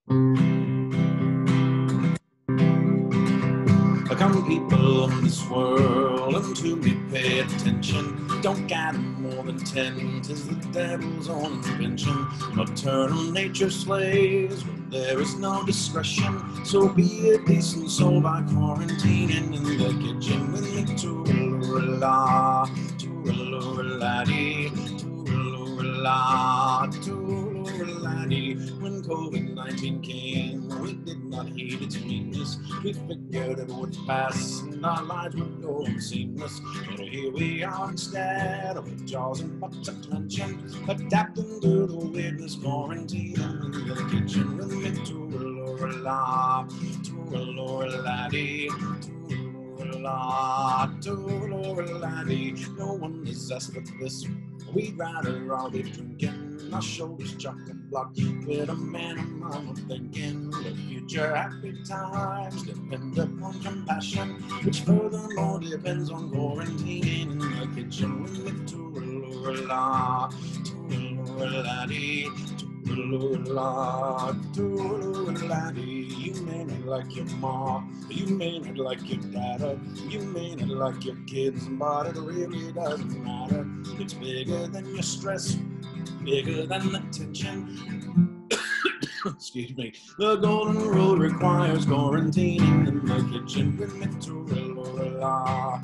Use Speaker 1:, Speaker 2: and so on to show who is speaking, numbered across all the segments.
Speaker 1: Come people in this world unto me pay attention. Don't gather more than 10, 'tis the devil's own invention. Maternal nature slays when there is no discretion. So be a decent soul by quarantining in the kitchen with me to la, to la, when COVID-19 came, we did not heed its meanness. We figured it would pass and our lives would go on seamless. But here we are instead, with jaws and butts of tension, adapting to the weirdness, quarantine in the kitchen with me to la, no one is asked for this. We'd rather all be drinking. Our shoulders chocolate block with a man and mama thinking the future happy times depend upon compassion, which furthermore depends on quarantining in the kitchen with me to la, you may not like your mom, you may not like your dad, you may not like your kids, but it really doesn't matter. It's bigger than your stress, bigger than the tension. Excuse me. The golden rule requires quarantining in the kitchen with me to la,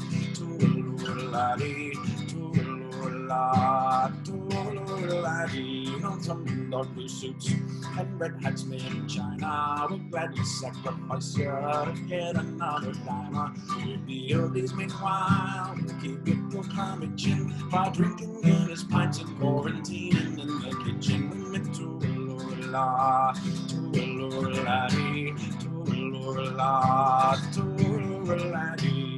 Speaker 1: on some dark blue suits and red hats made in China. We'll gladly sacrifice you to get another dime. We'll be oldies meanwhile. We'll keep it for climate change by drinking Guinness pints and quarantining in the kitchen with me to la, to la,